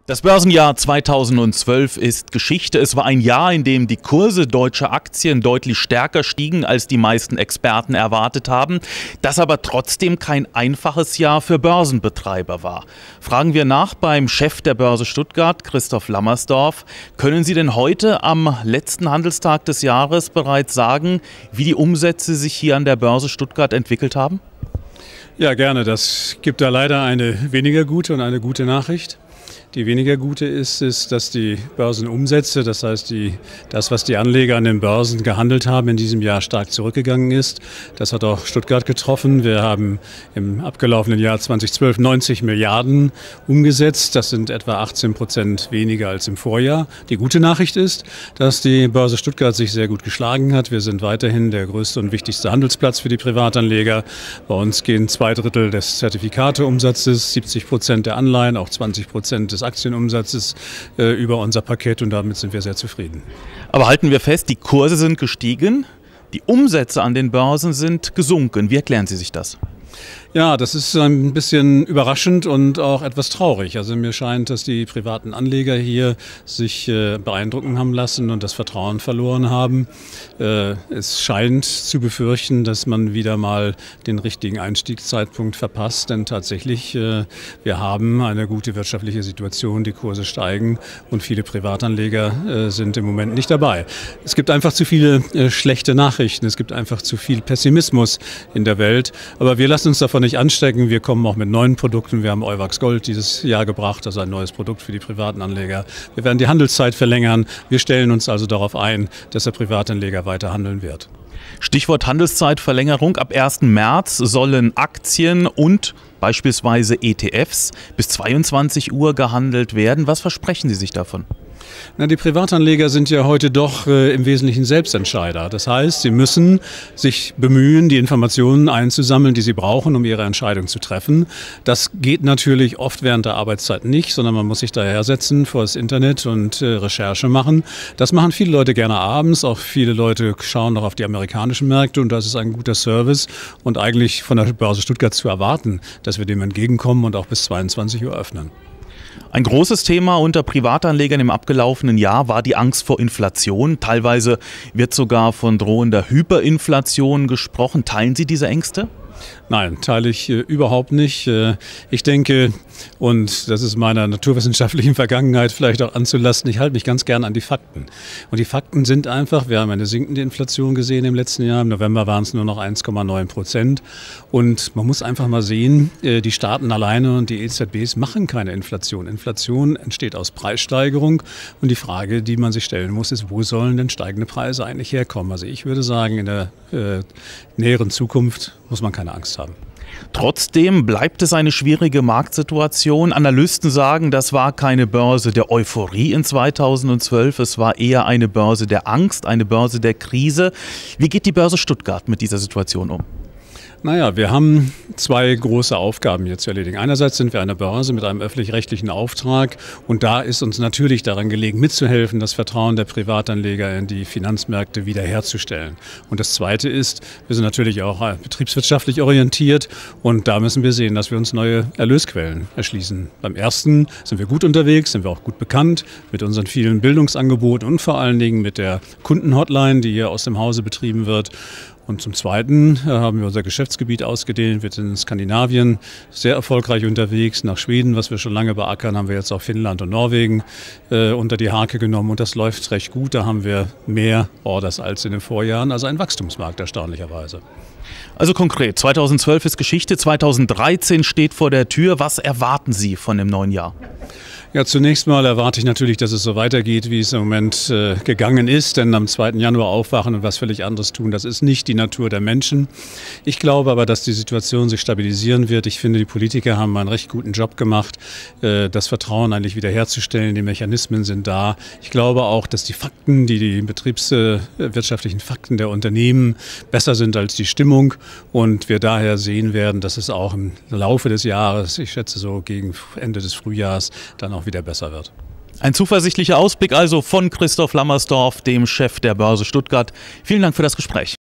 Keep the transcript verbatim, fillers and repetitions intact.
Das Börsenjahr zweitausendzwölf ist Geschichte. Es war ein Jahr, in dem die Kurse deutscher Aktien deutlich stärker stiegen, als die meisten Experten erwartet haben. Das aber trotzdem kein einfaches Jahr für Börsenbetreiber war. Fragen wir nach beim Chef der Börse Stuttgart, Christoph Lammersdorf. Können Sie denn heute am letzten Handelstag des Jahres bereits sagen, wie die Umsätze sich hier an der Börse Stuttgart entwickelt haben? Ja, gerne. Das gibt da leider eine weniger gute und eine gute Nachricht. Die weniger gute ist, ist, dass die Börsenumsätze, das heißt die, das, was die Anleger an den Börsen gehandelt haben, in diesem Jahr stark zurückgegangen ist. Das hat auch Stuttgart getroffen. Wir haben im abgelaufenen Jahr zweitausendzwölf neunzig Milliarden umgesetzt. Das sind etwa achtzehn Prozent weniger als im Vorjahr. Die gute Nachricht ist, dass die Börse Stuttgart sich sehr gut geschlagen hat. Wir sind weiterhin der größte und wichtigste Handelsplatz für die Privatanleger. Bei uns gehen zwei Drittel des Zertifikateumsatzes, siebzig Prozent der Anleihen, auch zwanzig Prozent des Aktienumsatzes äh, über unser Paket, und damit sind wir sehr zufrieden. Aber halten wir fest, die Kurse sind gestiegen, die Umsätze an den Börsen sind gesunken. Wie erklären Sie sich das? Ja, das ist ein bisschen überraschend und auch etwas traurig. Also mir scheint, dass die privaten Anleger hier sich äh, beeindrucken haben lassen und das Vertrauen verloren haben. Äh, es scheint zu befürchten, dass man wieder mal den richtigen Einstiegszeitpunkt verpasst. Denn tatsächlich, äh, wir haben eine gute wirtschaftliche Situation, die Kurse steigen und viele Privatanleger äh, sind im Moment nicht dabei. Es gibt einfach zu viele äh, schlechte Nachrichten, es gibt einfach zu viel Pessimismus in der Welt. Aber wir lassen uns davon nicht anstecken. Wir kommen auch mit neuen Produkten. Wir haben Euwax Gold dieses Jahr gebracht, also ein neues Produkt für die privaten Anleger. Wir werden die Handelszeit verlängern. Wir stellen uns also darauf ein, dass der Privatanleger weiter handeln wird. Stichwort Handelszeitverlängerung. Ab ersten März sollen Aktien und beispielsweise E T Fs bis zweiundzwanzig Uhr gehandelt werden. Was versprechen Sie sich davon? Na, die Privatanleger sind ja heute doch äh, im Wesentlichen Selbstentscheider. Das heißt, sie müssen sich bemühen, die Informationen einzusammeln, die sie brauchen, um ihre Entscheidung zu treffen. Das geht natürlich oft während der Arbeitszeit nicht, sondern man muss sich daher setzen vor das Internet und äh, Recherche machen. Das machen viele Leute gerne abends. Auch viele Leute schauen noch auf die amerikanischen Märkte, und das ist ein guter Service und eigentlich von der Börse Stuttgart zu erwarten, dass wir dem entgegenkommen und auch bis zweiundzwanzig Uhr öffnen. Ein großes Thema unter Privatanlegern im abgelaufenen Jahr war die Angst vor Inflation. Teilweise wird sogar von drohender Hyperinflation gesprochen. Teilen Sie diese Ängste? Nein, teile ich äh, überhaupt nicht. Äh, ich denke, und das ist meiner naturwissenschaftlichen Vergangenheit vielleicht auch anzulasten, ich halte mich ganz gern an die Fakten. Und die Fakten sind einfach, wir haben eine sinkende Inflation gesehen im letzten Jahr. Im November waren es nur noch eins Komma neun Prozent. Und man muss einfach mal sehen, äh, die Staaten alleine und die E Z Bs machen keine Inflation. Inflation entsteht aus Preissteigerung. Und die Frage, die man sich stellen muss, ist, wo sollen denn steigende Preise eigentlich herkommen? Also ich würde sagen, in der äh, näheren Zukunft muss man keine Angst haben. Trotzdem bleibt es eine schwierige Marktsituation. Analysten sagen, das war keine Börse der Euphorie in zweitausendzwölf, es war eher eine Börse der Angst, eine Börse der Krise. Wie geht die Börse Stuttgart mit dieser Situation um? Naja, wir haben zwei große Aufgaben jetzt zu erledigen. Einerseits sind wir eine Börse mit einem öffentlich-rechtlichen Auftrag, und da ist uns natürlich daran gelegen, mitzuhelfen, das Vertrauen der Privatanleger in die Finanzmärkte wiederherzustellen. Und das Zweite ist, wir sind natürlich auch betriebswirtschaftlich orientiert, und da müssen wir sehen, dass wir uns neue Erlösquellen erschließen. Beim Ersten sind wir gut unterwegs, sind wir auch gut bekannt mit unseren vielen Bildungsangeboten und vor allen Dingen mit der Kundenhotline, die hier aus dem Hause betrieben wird. Und zum Zweiten haben wir unser Geschäftsgebiet ausgedehnt. Wir sind in Skandinavien sehr erfolgreich unterwegs. Nach Schweden, was wir schon lange beackern, haben wir jetzt auch Finnland und Norwegen äh, unter die Hake genommen. Und das läuft recht gut. Da haben wir mehr Orders als in den Vorjahren. Also ein Wachstumsmarkt erstaunlicherweise. Also konkret, zweitausendzwölf ist Geschichte, zweitausenddreizehn steht vor der Tür. Was erwarten Sie von dem neuen Jahr? Ja, zunächst mal erwarte ich natürlich, dass es so weitergeht, wie es im Moment äh, gegangen ist. Denn am zweiten Januar aufwachen und was völlig anderes tun, das ist nicht die Natur der Menschen. Ich glaube aber, dass die Situation sich stabilisieren wird. Ich finde, die Politiker haben einen recht guten Job gemacht, äh, das Vertrauen eigentlich wiederherzustellen. Die Mechanismen sind da. Ich glaube auch, dass die Fakten, die, die betriebswirtschaftlichen Fakten der Unternehmen besser sind als die Stimmung. Und wir daher sehen werden, dass es auch im Laufe des Jahres, ich schätze so gegen Ende des Frühjahrs, dann auch wieder besser wird. Ein zuversichtlicher Ausblick also von Christoph Lammersdorf, dem Chef der Börse Stuttgart. Vielen Dank für das Gespräch.